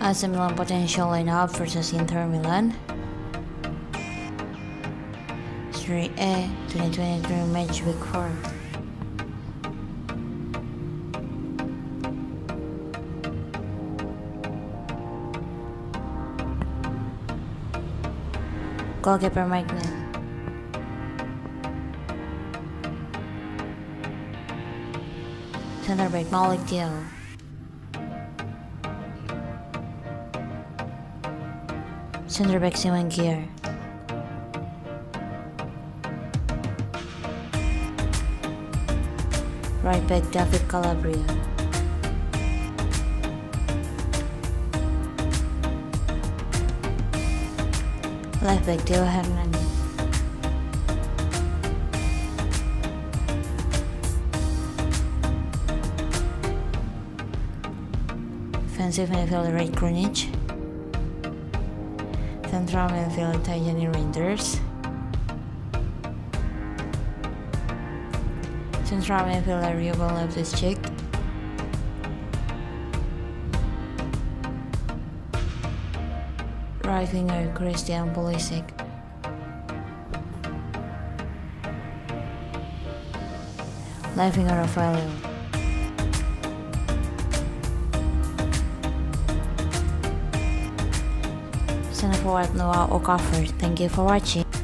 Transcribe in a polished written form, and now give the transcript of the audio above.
AC Milan potential lineup versus Inter Milan. Serie A 2023 match week 4. Goalkeeper Magnet. Center back Malik Diaw. Center back Simon Gier. Right back David Calabria. Left back Theo Hernandez. Defensive midfielder Ray Krunic. Central midfielder Tajani Reinders. Central midfielder Ruben Loftus-Cheek. Right winger Christian Pulisic. Left winger Rafael. Center forward Noah Okafor. Thank you for watching.